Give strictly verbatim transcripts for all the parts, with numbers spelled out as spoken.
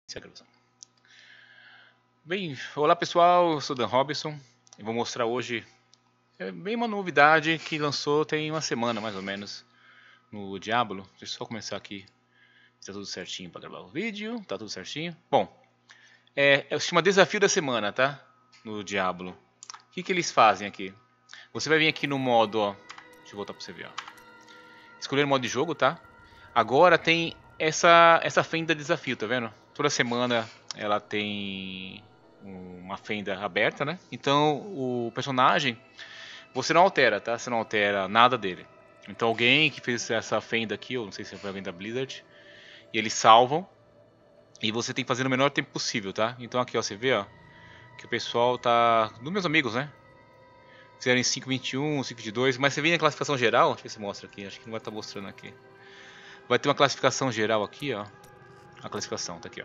Essa é a gravação. Bem, olá pessoal, eu sou Dan Robson e vou mostrar hoje é bem uma novidade que lançou tem uma semana mais ou menos no Diablo. Deixa eu só começar aqui, está tudo certinho para gravar o vídeo, tá tudo certinho. Bom, é, é, se chama Desafio da Semana, tá? No Diablo. O que, que eles fazem aqui? Você vai vir aqui no modo, ó, deixa eu voltar para você ver, ó. Escolher o modo de jogo, tá? Agora tem essa, essa fenda de desafio, tá vendo? Toda semana ela tem uma fenda aberta, né? Então o personagem você não altera, tá? Você não altera nada dele. Então alguém que fez essa fenda aqui, eu não sei se foi alguém da Blizzard, e eles salvam e você tem que fazer no menor tempo possível, tá? Então aqui ó, você vê ó, que o pessoal tá, dos meus amigos, né? Fizeram em cinco vinte e um, cinco vinte e dois, mas você vem na classificação geral, deixa eu ver se mostra aqui, acho que não vai estar mostrando aqui. Vai ter uma classificação geral aqui, ó. A classificação tá aqui, ó.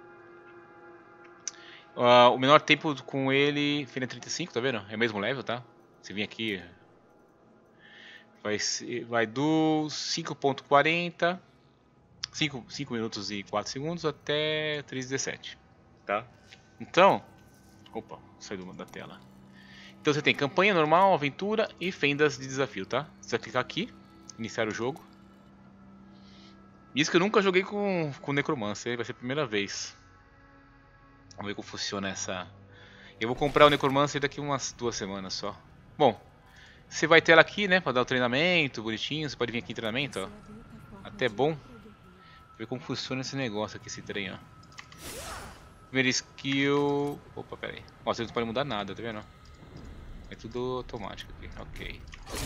Uh, o menor tempo com ele foi na trinta e cinco, tá vendo? É o mesmo level, tá? Você vem aqui, vai, vai do cinco ponto quarenta, cinco, cinco minutos e quatro segundos até três ponto dezessete, tá? Então, opa, saiu da tela. Então você tem campanha normal, aventura e fendas de desafio, tá? Você vai clicar aqui, iniciar o jogo. Isso que eu nunca joguei com, com Necromancer, vai ser a primeira vez. Vamos ver como funciona essa... Eu vou comprar o Necromancer daqui umas duas semanas só. Bom, você vai ter ela aqui, né, pra dar o treinamento, bonitinho. Você pode vir aqui em treinamento, ó. Até bom. Ver como funciona esse negócio aqui, esse trem, ó. Primeiro skill... Opa, pera aí. Ó, você não pode mudar nada, tá vendo? É tudo automático aqui, ok.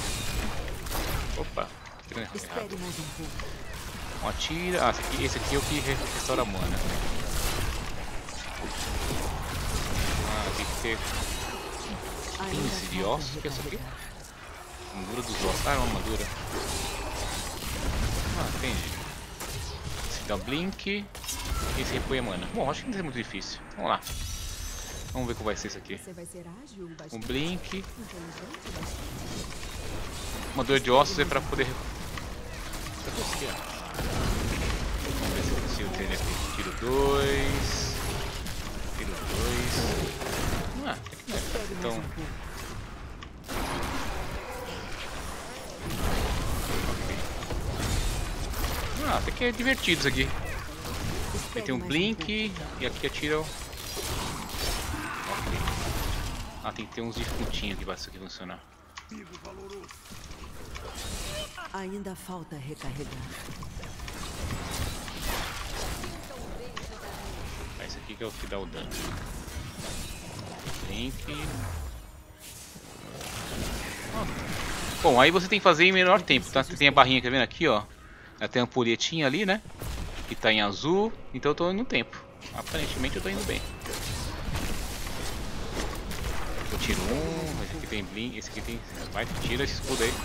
Opa, tô errado. Um atira... Ah, esse aqui, esse aqui é o que restaura a mana. Ah, tem que ter quinze de ossos, o que é isso aqui? Armadura dos ossos, ah, é uma armadura. Ah, entendi. Esse dá blink e esse repõe a mana. Bom, acho que não é muito difícil. Vamos lá. Vamos ver como vai ser isso aqui. Um blink. Armadura de ossos é pra poder... Vamos ver se eu consigo ter ele aqui. Tiro dois. Tiro dois. Ah, até que não é. Então... Ok. Ah, até que é divertido isso aqui. Aí tem um blink e aqui atira o... Ok. Ah, tem que ter uns defuntinhos aqui pra isso aqui funcionar. Ainda falta recarregar. Esse aqui que é o que dá o dano. Blink. Ah. Bom, aí você tem que fazer em menor tempo, tá? Você tem a barrinha que tá vendo aqui, ó. Ela tem a ampulhetinha ali, né? Que tá em azul. Então eu tô indo no tempo. Aparentemente eu tô indo bem. Eu tiro um, esse aqui tem blink, esse aqui tem... Vai, tira esse escudo aí.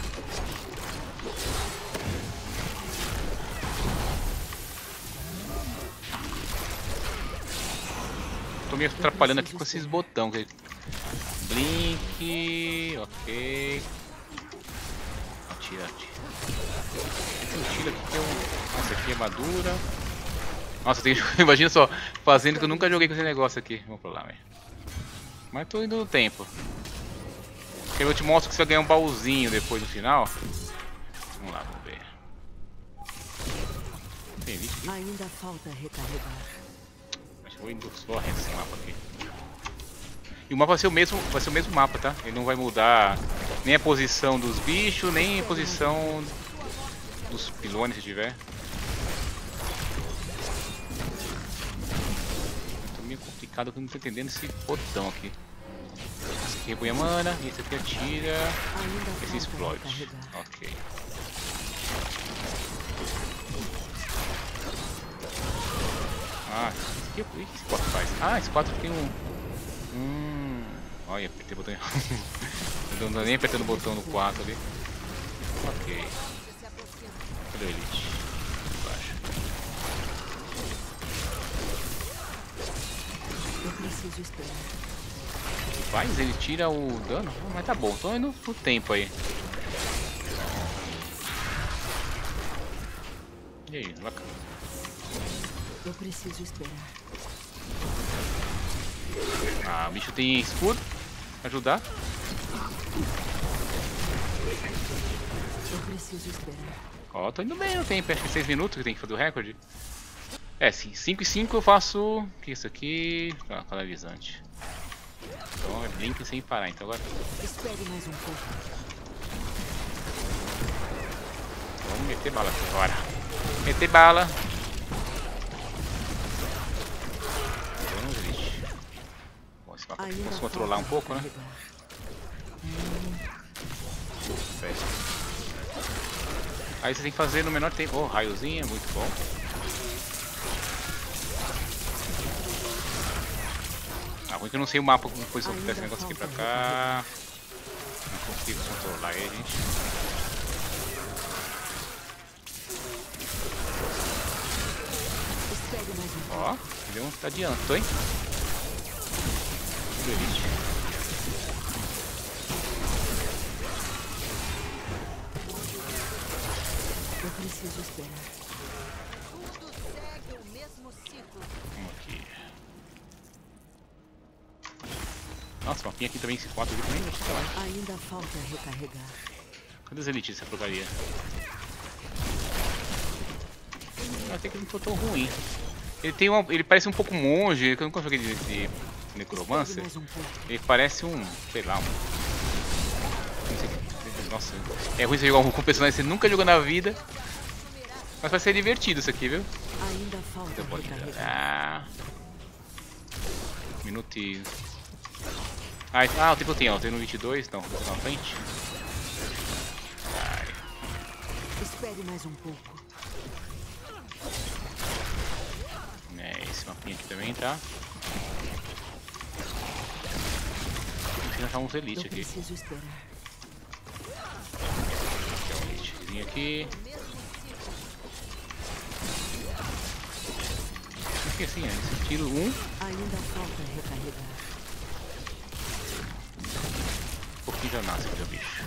Tô me atrapalhando aqui com esses botões. Blink, ok. Atira, atira. Tira aqui que é um... Nossa, aqui é armadura. Nossa, tem... imagina só, fazendo que eu nunca joguei com esse negócio aqui. Vamos pra lá, velho. Mas tô indo no tempo. Eu te mostro que você vai ganhar um baúzinho depois no final. Vamos lá, vamos ver. Tem vídeo aqui? Ainda falta recarregar. Vou indo só esse mapa aqui. E o mapa vai ser o mesmo, vai ser o mesmo mapa, tá? Ele não vai mudar nem a posição dos bichos, nem a posição dos pilões se tiver. Tô meio complicado que eu não tô entendendo esse botão aqui. Esse aqui repõe a mana, e esse aqui atira, esse explode. Ok. Ah, o que esse quatro faz? Ah, esse quatro tem um... Hum... Olha, apertei o botão errado. Não tô nem apertando o botão no quatro ali. Ok. Cadê o Elite? Embaixo. Eu preciso esperar. Faz? Ele tira o dano? Ah, mas tá bom, tô indo pro tempo aí. E aí, bacana. Eu preciso esperar. Ah, o bicho tem escudo. Ajudar. Eu preciso esperar. Ó, tô indo bem no tempo. Acho que seis minutos que tem que fazer o recorde. É, sim. cinco e cinco eu faço... O que é isso aqui? Ah, canalizante. Então é blink sem parar. Então agora... Espere mais um pouco. Vamos meter bala aqui agora. Meter bala. Vamos, elite. Bom, esse mapa aqui eu posso controlar um pouco, né? Fecha. Aí você tem que fazer no menor tempo. Oh, raiozinho, muito bom. Ah, ruim que eu não sei o mapa, como foi se eu der esse negócio aqui pra cá. Não consigo controlar ele, gente. Ó, deu um adianto, hein? Elite. Eu preciso esperar. Tudo segue o mesmo ciclo. Vamos aqui. Nossa, o mapinha aqui também, esse quatro aqui também, deixa eu falar. Ainda falta recarregar. Cadê as elites dessa porcaria? Até que não tô tão ruim. Ele tem uma, ele parece um pouco monge, que eu nunca joguei de, de necromancer. Mais um pouco. Ele parece um, sei lá, um... Não sei, nossa, é ruim você jogar com um personagem que você nunca jogou na vida. Mas vai ser divertido isso aqui, viu? Ainda falta recarregar. Ah, minutinho. Ah, ah, o tempo tem, ó, tem no vinte e dois, não, vou na frente. Ai. Espere mais um pouco. É, esse mapinha aqui também, tá? Tem que achar uns elite Eu aqui. preciso esperar. Tem um elitezinho aqui. Aqui assim, é, tiro um. Ainda falta recarregar. Um pouquinho já nasce aqui o bicho.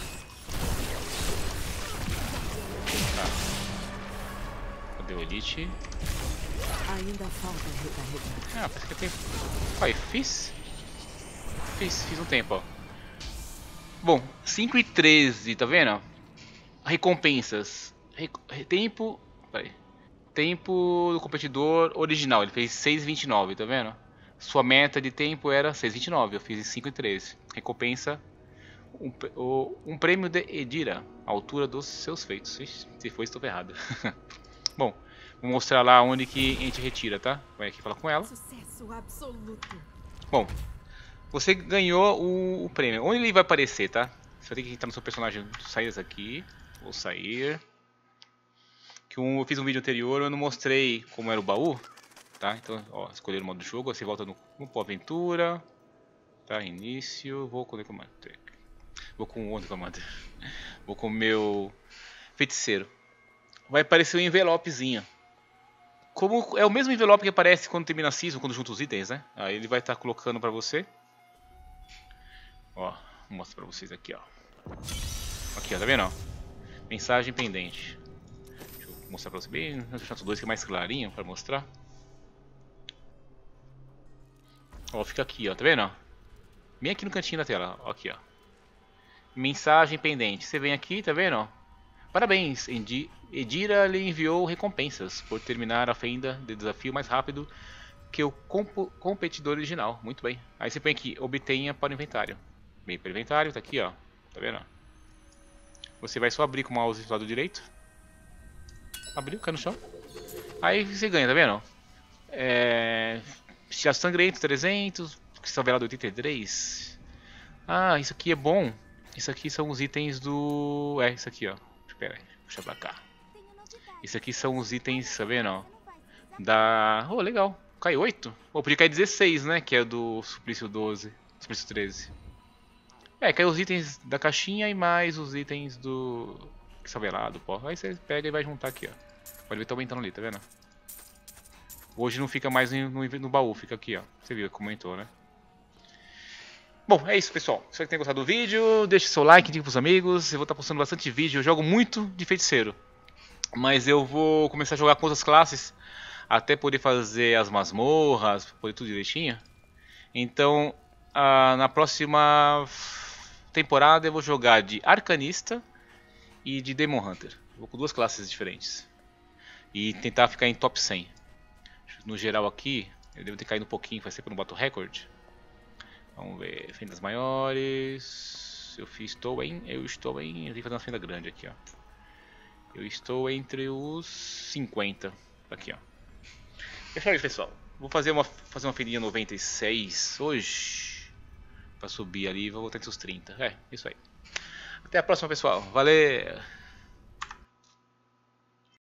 Tá. Cadê o elite? Ainda falta recarregar. Ah, parece que tem. Aí, fiz? Fiz, fiz um tempo, ó. Bom, cinco e treze, tá vendo? Recompensas. Rec... Tempo. Peraí. Tempo do competidor original, ele fez seis e vinte e nove, tá vendo? Sua meta de tempo era seis e vinte e nove, eu fiz em cinco e treze. Recompensa. Um, um prêmio de Edira, a altura dos seus feitos. Ixi, se foi, estou errado. Bom, vou mostrar lá onde que a gente retira, tá? Vai aqui falar com ela. Sucesso absoluto. Bom, você ganhou o, o prêmio. Onde ele vai aparecer, tá? Você vai ter que entrar no seu personagem, sair aqui. Vou sair. Que um, eu fiz um vídeo anterior, eu não mostrei como era o baú, tá? Então, ó, escolher o modo de jogo, você volta no, no Pô Aventura, tá? Início, vou com o Commander. Vou com o outro Commander. Vou com o meu feiticeiro. Vai aparecer um envelopezinho. Como é o mesmo envelope que aparece quando termina a season, quando junta os itens, né? Aí ele vai estar tá colocando pra você. Ó, vou mostrar pra vocês aqui, ó. Aqui, ó, tá vendo? Ó? Mensagem pendente. Deixa eu mostrar pra você bem. Deixa eu deixar os dois que é mais clarinho pra mostrar. Ó, fica aqui, ó, tá vendo? Ó? Bem aqui no cantinho da tela, ó, aqui, ó. Mensagem pendente. Você vem aqui, tá vendo? Ó? Parabéns, Edira lhe enviou recompensas por terminar a fenda de desafio mais rápido que o comp competidor original. Muito bem. Aí você põe aqui, obtenha para o inventário. Vem para o inventário, tá aqui, ó. Tá vendo? Você vai só abrir com o mouse do lado direito. Abriu, cai no chão. Aí você ganha, tá vendo? É... Chá sangrento, trezentos. Cristal velado, oitenta e três. Ah, isso aqui é bom. Isso aqui são os itens do... É, isso aqui, ó. Espera aí, puxa pra cá. Isso aqui são os itens, tá vendo, ó? Da... Oh, legal. Cai oito? Ou podia cair dezesseis, né? Que é do Suplício doze. Suplício treze. É, cai os itens da caixinha e mais os itens do... Savelado, pó. Aí você pega e vai juntar aqui, ó. Pode ver que tá aumentando ali, tá vendo? Hoje não fica mais no, no, no baú, fica aqui, ó. Você viu que comentou, né? Bom, é isso, pessoal. Espero que tenham gostado do vídeo. Deixe seu like, indique pros amigos. Eu vou estar postando bastante vídeo. Eu jogo muito de feiticeiro. Mas eu vou começar a jogar com outras classes. Até poder fazer as masmorras, poder tudo direitinho. Então, ah, na próxima temporada eu vou jogar de Arcanista e de Demon Hunter. Vou com duas classes diferentes. E tentar ficar em top cem. No geral aqui, eu devo ter caído um pouquinho, faz tempo que eu não boto recorde. Vamos ver, fendas maiores. Eu fiz, estou em, eu estou em, eu tenho que fazer uma fenda grande aqui, ó. Eu estou entre os cinquenta, aqui, ó. Fechou isso, pessoal. Vou fazer uma, fazer uma fendinha noventa e seis hoje. Pra subir ali, vou voltar entre os trinta. É, isso aí. Até a próxima, pessoal. Valeu!